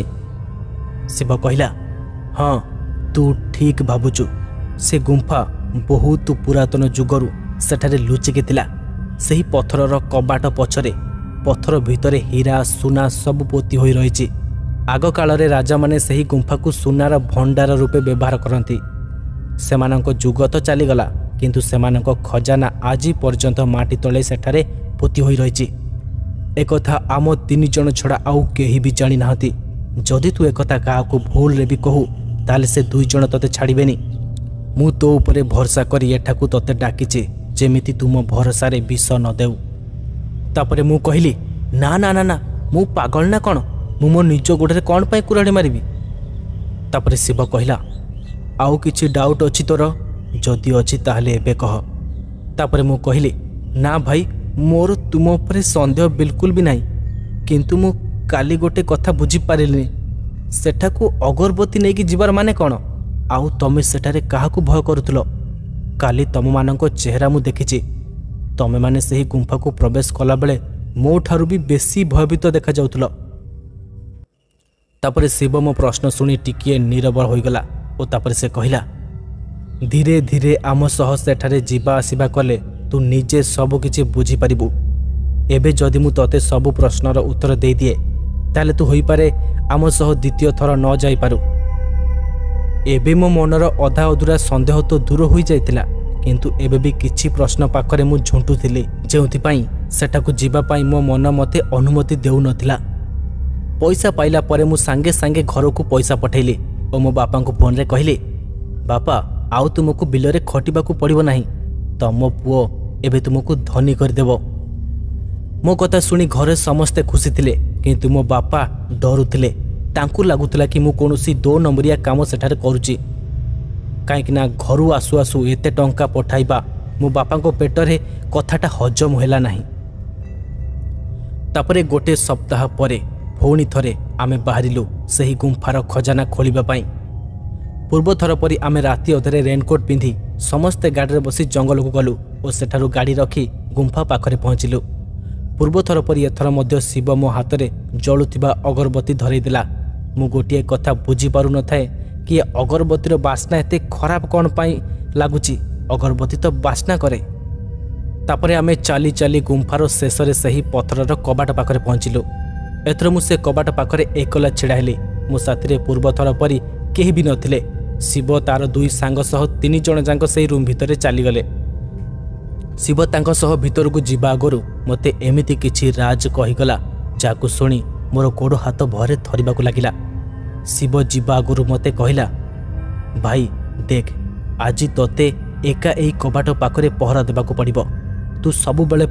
ଶିବ କହିଲା, ହଁ, ତୁ ଠିକ୍ ଭାବୁଛୁ। ସେ ଗୁମ୍ଫା ବହୁତ ପୁରାତନ ଯୁଗରୁ ସେଠାରେ ଲୁଚିକି ଥିଲା। ସେହି ପଥରର କବାଟ ପଛରେ, ପଥର ଭିତରେ ହୀରା ସୁନା ସବୁ ପୋତି ହୋଇ ରହିଛି। ଆଗକାଳରେ ରାଜାମାନେ ସେହି ଗୁମ୍ଫାକୁ ସୁନାର ଭଣ୍ଡାର ରୂପେ ବ୍ୟବହାର କରନ୍ତି। ସେମାନଙ୍କ ଯୁଗ ତ ଚାଲିଗଲା, କିନ୍ତୁ ସେମାନଙ୍କ ଖଜାନା ଆଜି ପର୍ଯ୍ୟନ୍ତ ମାଟି ତଳେ ସେଠାରେ ପୋତି ହୋଇ ରହିଛି। ଏକଥା ଆମ 3 ଜଣ ଛଡ଼ା ଆଉ କେହି ବି ଜାଣିନାହାନ୍ତି। ଯଦି ତୁ ଏକଥା କାହାକୁ ଭୁଲରେ ବି କହୁ, ତାହେଲେ ସେ 2 ଜଣ ତତେ ଛାଡ଼ିବେନି। ମୁଁ ତୋ ଉପରେ ଭରସା କରି ଏଠାକୁ ତତେ ଡାକିଛି, ଯେମିତି ତୁ ମୋ ଭରସାରେ ବିଷ ନ ଦେଉ। ତାପରେ ମୁଁ କହିଲି, ନା ନା ନା ନା, ମୁଁ ପାଗଳ ନା କ'ଣ? ମୁଁ ମୋ ନିଜ ଗୋଡ଼ରେ କ'ଣ ପାଇଁ କୁରାଢ଼ି ମାରିବି? ତାପରେ ଶିବ କହିଲା, ଆଉ କିଛି ଡାଉଟ୍ ଅଛି ତୋର? ଯଦି ଅଛି ତାହେଲେ ଏବେ କହ। ତାପରେ ମୁଁ କହିଲି, ନା ଭାଇ, ମୋର ତୁମ ଉପରେ ସନ୍ଦେହ ବିଲକୁଲ ବି ନାହିଁ। କିନ୍ତୁ ମୁଁ କାଲି ଗୋଟେ କଥା ବୁଝିପାରିଲିନି। ସେଠାକୁ ଅଗରବତୀ ନେଇକି ଯିବାର ମାନେ କ'ଣ? ଆଉ ତମେ ସେଠାରେ କାହାକୁ ଭୟ କରୁଥିଲ? କାଲି ତମମାନଙ୍କ ଚେହେରା ମୁଁ ଦେଖିଛି। ତମେମାନେ ସେହି ଗୁମ୍ଫାକୁ ପ୍ରବେଶ କଲାବେଳେ ମୋ ଠାରୁ ବି ବେଶୀ ଭୟଭୀତ ଦେଖାଯାଉଥିଲ। ତାପରେ ଶିବ ମୋ ପ୍ରଶ୍ନ ଶୁଣି ଟିକିଏ ନିରବ ହୋଇଗଲା ଓ ତାପରେ ସେ କହିଲା, ଧୀରେ ଧୀରେ ଆମ ସହ ସେଠାରେ ଯିବା ଆସିବା କଲେ ତୁ ନିଜେ ସବୁକିଛି ବୁଝିପାରିବୁ। ଏବେ ଯଦି ମୁଁ ତତେ ସବୁ ପ୍ରଶ୍ନର ଉତ୍ତର ଦେଇଦିଏ, ତାହେଲେ ତୁ ହୋଇପାରେ ଆମ ସହ ଦ୍ୱିତୀୟ ଥର ନ ଯାଇପାରୁ। ଏବେ ମୋ ମନର ଅଧା ଅଧୁରା ସନ୍ଦେହ ତ ଦୂର ହୋଇଯାଇଥିଲା, କିନ୍ତୁ ଏବେ ବି କିଛି ପ୍ରଶ୍ନ ପାଖରେ ମୁଁ ଝୁଣ୍ଟୁଥିଲି, ଯେଉଁଥିପାଇଁ ସେଠାକୁ ଯିବା ପାଇଁ ମୋ ମନ ମୋତେ ଅନୁମତି ଦେଉନଥିଲା। ପଇସା ପାଇଲା ପରେ ମୁଁ ସାଙ୍ଗେ ସାଙ୍ଗେ ଘରକୁ ପଇସା ପଠାଇଲି ଓ ମୋ ବାପାଙ୍କୁ ଫୋନ୍ରେ କହିଲି, ବାପା, ଆଉ ତୁମକୁ ବିଲରେ ଖଟିବାକୁ ପଡ଼ିବ ନାହିଁ। ତମ ପୁଅ ଏବେ ତୁମକୁ ଧନୀ କରିଦେବ। ମୋ କଥା ଶୁଣି ଘରେ ସମସ୍ତେ ଖୁସି ଥିଲେ, କିନ୍ତୁ ମୋ ବାପା ଡରୁଥିଲେ। ତାଙ୍କୁ ଲାଗୁଥିଲା କି ମୁଁ କୌଣସି 2 ନମ୍ବରିଆ କାମ ସେଠାରେ କରୁଛି। କାହିଁକିନା ଘରୁ ଆସୁ ଆସୁ ଏତେ ଟଙ୍କା ପଠାଇବା ମୋ ବାପାଙ୍କ ପେଟରେ କଥାଟା ହଜମ ହେଲା ନାହିଁ। ତାପରେ ଗୋଟେ ସପ୍ତାହ ପରେ ପୁଣି ଥରେ ଆମେ ବାହାରିଲୁ ସେହି ଗୁମ୍ଫାର ଖଜାନା ଖୋଳିବା ପାଇଁ। ପୂର୍ବଥର ପରି ଆମେ ରାତି ଅଧରେ ରେନ୍‌କୋଟ୍ ପିନ୍ଧି ସମସ୍ତେ ଗାଡ଼ିରେ ବସି ଜଙ୍ଗଲକୁ ଗଲୁ ଓ ସେଠାରୁ ଗାଡ଼ି ରଖି ଗୁମ୍ଫା ପାଖରେ ପହଞ୍ଚିଲୁ। ପୂର୍ବଥର ପରି ଏଥର ମଧ୍ୟ ଶିବ ମୋ ହାତରେ ଜଳୁଥିବା ଅଗରବତୀ ଧରେଇଦେଲା। ମୁଁ ଗୋଟିଏ କଥା ବୁଝିପାରୁନଥାଏ କି ଅଗରବତୀର ବାସ୍ନା ଏତେ ଖରାପ କ'ଣ ପାଇଁ ଲାଗୁଛି? ଅଗରବତୀ ତ ବାସ୍ନା କରେ। ତାପରେ ଆମେ ଚାଲି ଚାଲି ଗୁମ୍ଫାର ଶେଷରେ ସେହି ପଥରର କବାଟ ପାଖରେ ପହଞ୍ଚିଲୁ। ଏଥର ମୁଁ ସେ କବାଟ ପାଖରେ ଏକଲା ଛିଡ଼ା ହେଲି। ମୋ ସାଥିରେ ପୂର୍ବଥର ପରି କେହି ବି ନଥିଲେ। ଶିବ ତାର 2 ସାଙ୍ଗ ସହ 3 ଜଣ ଯାକ ସେହି ରୁମ୍ ଭିତରେ ଚାଲିଗଲେ। ଶିବ ତାଙ୍କ ସହ ଭିତରକୁ ଯିବା ଆଗରୁ ମୋତେ ଏମିତି କିଛି ରାଜ କହିଗଲା, ଯାହାକୁ ଶୁଣି ମୋର ଗୋଡ଼ ହାତ ଭୟରେ ଥରିବାକୁ ଲାଗିଲା। ଶିବ ଯିବା ଆଗରୁ ମୋତେ କହିଲା, ଭାଇ ଦେଖ, ଆଜି ତତେ ଏକା ଏହି କବାଟ ପାଖରେ ପହରା ଦେବାକୁ ପଡ଼ିବ। ତୁ ସବୁବେଳେ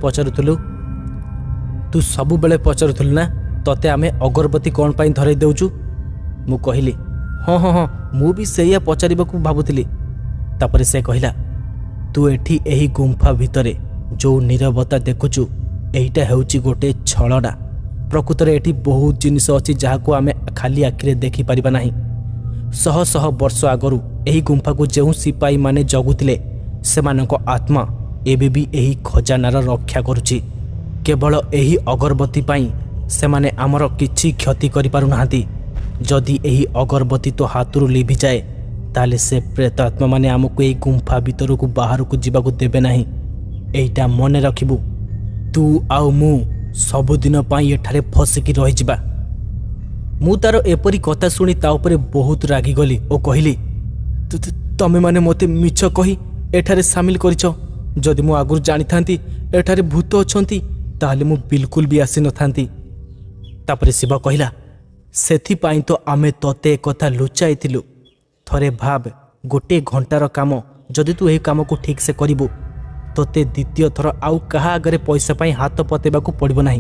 ପଚାରୁଥିଲୁ ନା ତତେ ଆମେ ଅଗରବତୀ କ'ଣ ପାଇଁ ଧରେଇ ଦେଉଛୁ? ମୁଁ କହିଲି, ହଁ ହଁ ହଁ, ମୁଁ ବି ସେଇଆ ପଚାରିବାକୁ ଭାବୁଥିଲି। ତାପରେ ସେ କହିଲା, ତୁ ଏଠି ଏହି ଗୁମ୍ଫା ଭିତରେ ଯେଉଁ ନୀରବତା ଦେଖୁଛୁ, ଏଇଟା ହେଉଛି ଗୋଟେ ଛଳନା। ପ୍ରକୃତରେ ଏଠି ବହୁତ ଜିନିଷ ଅଛି ଯାହାକୁ ଆମେ ଖାଲି ଆଖିରେ ଦେଖିପାରିବା ନାହିଁ। ଶହ ଶହ ବର୍ଷ ଆଗରୁ ଏହି ଗୁମ୍ଫାକୁ ଯେଉଁ ସିପାହୀମାନେ ଜଗୁଥିଲେ, ସେମାନଙ୍କ ଆତ୍ମା ଏବେ ବି ଏହି ଖଜାନାର ରକ୍ଷା କରୁଛି। କେବଳ ଏହି ଅଗରବତୀ ପାଇଁ ସେମାନେ ଆମର କିଛି କ୍ଷତି କରିପାରୁନାହାନ୍ତି। ଯଦି ଏହି ଅଗରବତୀ ତୋ ହାତରୁ ଲିଭିଯାଏ, ତାହେଲେ ସେ ପ୍ରେତ ଆତ୍ମାମାନେ ଆମକୁ ଏହି ଗୁମ୍ଫା ଭିତରକୁ ବାହାରକୁ ଯିବାକୁ ଦେବେ ନାହିଁ। ଏଇଟା ମନେ ରଖିବୁ, ତୁ ଆଉ ମୁଁ ସବୁଦିନ ପାଇଁ ଏଠାରେ ଫସିକି ରହିଯିବା। ମୁଁ ତାର ଏପରି କଥା ଶୁଣି ତା ଉପରେ ବହୁତ ରାଗିଗଲି ଓ କହିଲି, ତମେମାନେ ମୋତେ ମିଛ କହି ଏଠାରେ ସାମିଲ କରିଛ। ଯଦି ମୁଁ ଆଗରୁ ଜାଣିଥାନ୍ତି ଏଠାରେ ଭୂତ ଅଛନ୍ତି ତାହେଲେ ମୁଁ ବିଲକୁଲ ବି ଆସିନଥାନ୍ତି। ତାପରେ ଶିବ କହିଲା, ସେଥିପାଇଁ ତ ଆମେ ତତେ ଏକଥା ଲୁଚାଇଥିଲୁ। ଥରେ ଭାବ, ଗୋଟିଏ ଘଣ୍ଟାର କାମ ଯଦି ତୁ ଏହି କାମକୁ ଠିକ୍ସେ କରିବୁ ତୋତେ ଦ୍ୱିତୀୟ ଥର ଆଉ କାହା ଆଗରେ ପଇସା ପାଇଁ ହାତ ପତେଇବାକୁ ପଡ଼ିବ ନାହିଁ।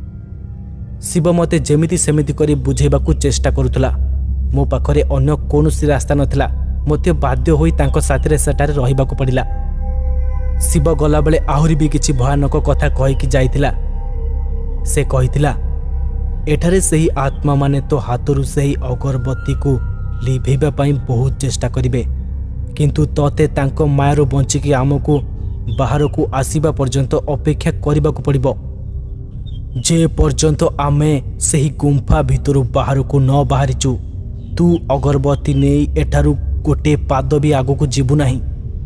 ଶିବ ମୋତେ ଯେମିତି ସେମିତି କରି ବୁଝେଇବାକୁ ଚେଷ୍ଟା କରୁଥିଲା। ମୋ ପାଖରେ ଅନ୍ୟ କୌଣସି ରାସ୍ତା ନଥିଲା। ମୋତେ ବାଧ୍ୟ ହୋଇ ତାଙ୍କ ସାଥିରେ ସେଠାରେ ରହିବାକୁ ପଡ଼ିଲା। ଶିବ ଗଲାବେଳେ ଆହୁରି ବି କିଛି ଭୟାନକ କଥା କହିକି ଯାଇଥିଲା। ସେ କହିଥିଲା, ଏଠାରେ ସେହି ଆତ୍ମାମାନେ ତୋ ହାତରୁ ସେହି ଅଗରବତୀକୁ ଲିଭେଇବା ପାଇଁ ବହୁତ ଚେଷ୍ଟା କରିବେ, କିନ୍ତୁ ତତେ ତାଙ୍କ ମାୟାରୁ ବଞ୍ଚିକି ଆମକୁ ବାହାରକୁ ଆସିବା ପର୍ଯ୍ୟନ୍ତ ଅପେକ୍ଷା କରିବାକୁ ପଡ଼ିବ। ଯେ ପର୍ଯ୍ୟନ୍ତ ଆମେ ସେହି ଗୁମ୍ଫା ଭିତରୁ ବାହାରକୁ ନ ବାହାରିଛୁ ତୁ ଅଗରବତୀ ନେଇ ଏଠାରୁ ଗୋଟିଏ ପାଦ ବି ଆଗକୁ ଯିବୁ ନାହିଁ।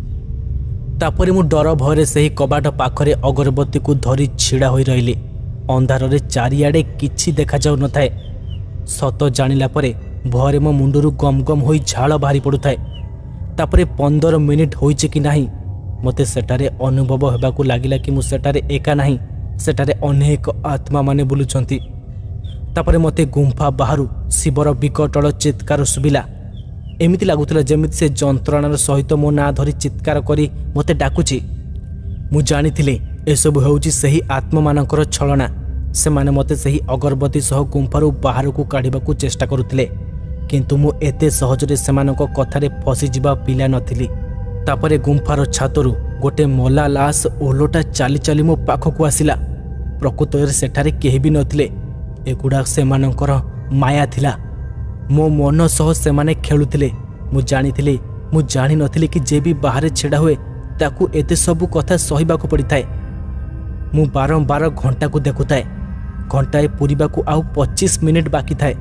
ତାପରେ ମୁଁ ଡର ଭୟରେ ସେହି କବାଟ ପାଖରେ ଅଗରବତୀକୁ ଧରି ଛିଡ଼ା ହୋଇ ରହିଲି। ଅନ୍ଧାରରେ ଚାରିଆଡ଼େ କିଛି ଦେଖାଯାଉନଥାଏ। ସତ ଜାଣିଲା ପରେ ଭୟରେ ମୋ ମୁଣ୍ଡରୁ ଗମ ଗମ ହୋଇ ଝାଳ ବାହାରି ପଡ଼ୁଥାଏ। ତାପରେ 15 ମିନିଟ୍ ହୋଇଛି କି ନାହିଁ ମୋତେ ସେଠାରେ ଅନୁଭବ ହେବାକୁ ଲାଗିଲା କି ମୁଁ ସେଠାରେ ଏକା ନାହିଁ, ସେଠାରେ ଅନେକ ଆତ୍ମାମାନେ ବୁଲୁଛନ୍ତି। ତାପରେ ମୋତେ ଗୁମ୍ଫା ବାହାରୁ ଶିବର ବିକଟଳ ଚିତ୍କାର ଶୁଭିଲା। ଏମିତି ଲାଗୁଥିଲା ଯେମିତି ସେ ଯନ୍ତ୍ରଣାର ସହିତ ମୋ ନାଁ ଧରି ଚିତ୍କାର କରି ମୋତେ ଡାକୁଛି। ମୁଁ ଜାଣିଥିଲି ଏସବୁ ହେଉଛି ସେହି ଆତ୍ମାମାନଙ୍କର ଛଳନା। ସେମାନେ ମୋତେ ସେହି ଅଗରବତୀ ସହ ଗୁମ୍ଫାରୁ ବାହାରକୁ କାଢ଼ିବାକୁ ଚେଷ୍ଟା କରୁଥିଲେ, କିନ୍ତୁ ମୁଁ ଏତେ ସହଜରେ ସେମାନଙ୍କ କଥାରେ ଫସିଯିବା ପିଲା ନଥିଲି। ତାପରେ ଗୁମ୍ଫାର ଛାତରୁ ଗୋଟେ ମଲା ଲାଶ ଓଲଟା ଚାଲି ଚାଲି ମୋ ପାଖକୁ ଆସିଲା। ପ୍ରକୃତରେ ସେଠାରେ କେହି ବି ନଥିଲେ। ଏଗୁଡ଼ା ସେମାନଙ୍କର ମାୟା ଥିଲା। ମୋ ମନ ସହ ସେମାନେ ଖେଳୁଥିଲେ। ମୁଁ ଜାଣିନଥିଲି କି ଯେ ବି ବାହାରେ ଛିଡ଼ା ହୁଏ ତାକୁ ଏତେ ସବୁ କଥା ସହିବାକୁ ପଡ଼ିଥାଏ। ମୁଁ ବାରମ୍ବାର ଘଣ୍ଟାକୁ ଦେଖୁଥାଏ। ଘଣ୍ଟାଏ ପୂରିବାକୁ ଆଉ 25 ମିନିଟ୍ ବାକି ଥାଏ।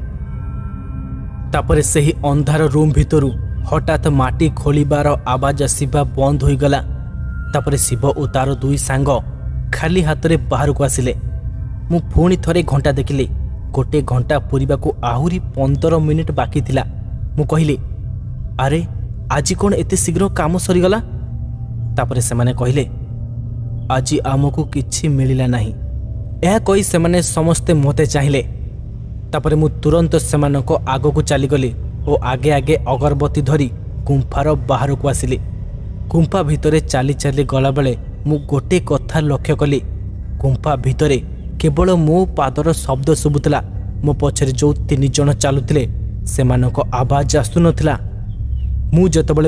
ତାପରେ ସେହି ଅନ୍ଧାର ରୁମ୍ ଭିତରୁ ହଠାତ୍ ମାଟି ଖୋଳିବାର ଆବାଜ ଆସିବା ବନ୍ଦ ହୋଇଗଲା। ତାପରେ ଶିବ ଓ ତାର 2 ସାଙ୍ଗ ଖାଲି ହାତରେ ବାହାରକୁ ଆସିଲେ। ମୁଁ ପୁଣି ଥରେ ଘଣ୍ଟା ଦେଖିଲି। ଗୋଟିଏ ଘଣ୍ଟା ପୂରିବାକୁ ଆହୁରି 15 ମିନିଟ୍ ବାକି ଥିଲା। ମୁଁ କହିଲି, ଆରେ ଆଜି କ'ଣ ଏତେ ଶୀଘ୍ର କାମ ସରିଗଲା? ତାପରେ ସେମାନେ କହିଲେ, ଆଜି ଆମକୁ କିଛି ମିଳିଲା ନାହିଁ। ଏହା କହି ସେମାନେ ସମସ୍ତେ ମୋତେ ଚାହିଁଲେ। ତାପରେ ମୁଁ ତୁରନ୍ତ ସେମାନଙ୍କ ଆଗକୁ ଚାଲିଗଲି ଓ ଆଗେ ଆଗେ ଅଗରବତୀ ଧରି ଗୁମ୍ଫାର ବାହାରକୁ ଆସିଲି। ଗୁମ୍ଫା ଭିତରେ ଚାଲି ଚାଲି ଗଲାବେଳେ ମୁଁ ଗୋଟିଏ କଥା ଲକ୍ଷ୍ୟ କଲି। ଗୁମ୍ଫା ଭିତରେ କେବଳ ମୋ ପାଦର ଶବ୍ଦ ଶୁଭୁଥିଲା। ମୋ ପଛରେ ଯେଉଁ 3 ଜଣ ଚାଲୁଥିଲେ ସେମାନଙ୍କ ଆବାଜ ଆସୁନଥିଲା। ମୁଁ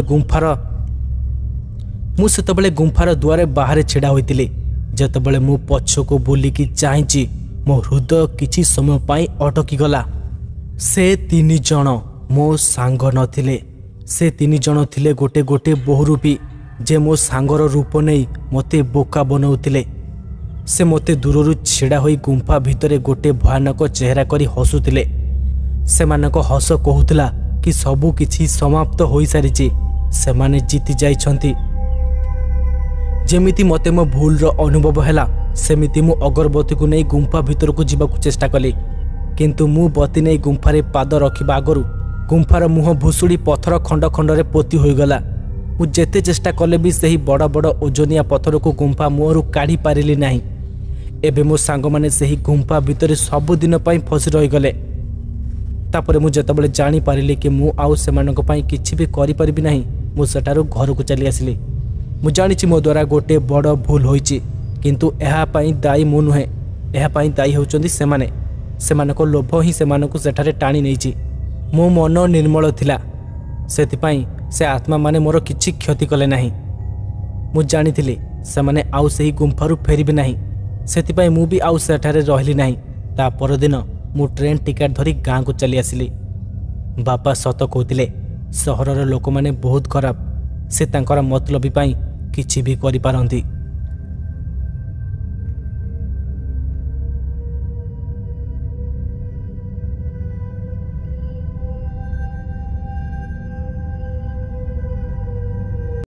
ସେତେବେଳେ ଗୁମ୍ଫାର ଦୁଆରେ ବାହାରେ ଛିଡ଼ା ହୋଇଥିଲି। ଯେତେବେଳେ ମୁଁ ପଛକୁ ବୁଲିକି ଚାହିଁଛି ମୋ ହୃଦୟ କିଛି ସମୟ ପାଇଁ ଅଟକିଗଲା। ସେ 3 ଜଣ ମୋ ସାଙ୍ଗ ନଥିଲେ। ସେ 3 ଜଣ ଥିଲେ ଗୋଟେ ବହୁରୂପୀ ଯେ ମୋ ସାଙ୍ଗର ରୂପ ନେଇ ମୋତେ ବୋକା ବନାଉଥିଲେ। ସେ ମୋତେ ଦୂରରୁ ଛିଡ଼ା ହୋଇ ଗୁମ୍ଫା ଭିତରେ ଗୋଟିଏ ଭୟାନକ ଚେହେରା କରି ହସୁଥିଲେ। ସେମାନଙ୍କ ହସ କହୁଥିଲା କି ସବୁ କିଛି ସମାପ୍ତ ହୋଇସାରିଛି, ସେମାନେ ଜିତି ଯାଇଛନ୍ତି। ଯେମିତି ମୋତେ ମୋ ଭୁଲର ଅନୁଭବ ହେଲା ସେମିତି ମୁଁ ଅଗରବତୀକୁ ନେଇ ଗୁମ୍ଫା ଭିତରକୁ ଯିବାକୁ ଚେଷ୍ଟା କଲି। କିନ୍ତୁ ମୁଁ ବତୀ ନେଇ ଗୁମ୍ଫାରେ ପାଦ ରଖିବା ଆଗରୁ ଗୁମ୍ଫାର ମୁହଁ ଭୁଷୁଡ଼ି ପଥର ଖଣ୍ଡ ଖଣ୍ଡରେ ପୋତି ହୋଇଗଲା। ମୁଁ ଯେତେ ଚେଷ୍ଟା କଲେ ବି ସେହି ବଡ଼ ବଡ଼ ଓଜନିଆ ପଥରକୁ ଗୁମ୍ଫା ମୁହଁରୁ କାଢ଼ି ପାରିଲି ନାହିଁ। ଏବେ ମୋ ସାଙ୍ଗମାନେ ସେହି ଗୁମ୍ଫା ଭିତରେ ସବୁଦିନ ପାଇଁ ଫସି ରହିଗଲେ। ତାପରେ ମୁଁ ଯେତେବେଳେ ଜାଣିପାରିଲି କି ମୁଁ ଆଉ ସେମାନଙ୍କ ପାଇଁ କିଛି ବି କରିପାରିବି ନାହିଁ, ମୁଁ ସେଠାରୁ ଘରକୁ ଚାଲି ଆସିଲି। ମୁଁ ଜାଣିଛି ମୋ ଦ୍ୱାରା ଗୋଟିଏ ବଡ଼ ଭୁଲ ହୋଇଛି, କିନ୍ତୁ ଏହା ପାଇଁ ଦାୟୀ ମୁଁ ନୁହେଁ। ଏହା ପାଇଁ ଦାୟୀ ହେଉଛନ୍ତି ସେମାନେ। ସେମାନଙ୍କ ଲୋଭ ହିଁ ସେମାନଙ୍କୁ ସେଠାରେ ଟାଣି ନେଇଛି। ମୋ ମନ ନିର୍ମଳ ଥିଲା, ସେଥିପାଇଁ ସେ ଆତ୍ମାମାନେ ମୋର କିଛି କ୍ଷତି କଲେ ନାହିଁ। ମୁଁ ଜାଣିଥିଲି ସେମାନେ ଆଉ ସେହି ଗୁମ୍ଫାରୁ ଫେରିବେ ନାହିଁ, ସେଥିପାଇଁ ମୁଁ ବି ଆଉ ସେଠାରେ ରହିଲି ନାହିଁ। ତା ପରଦିନ ମୁଁ ଟ୍ରେନ୍ ଟିକେଟ୍ ଧରି ଗାଁକୁ ଚାଲି ଆସିଲି। ବାପା ସତ କହୁଥିଲେ, ସହରର ଲୋକମାନେ ବହୁତ ଖରାପ। ସେ ତାଙ୍କର ମତଲବୀ ପାଇଁ କିଛି ବି କରିପାରନ୍ତି।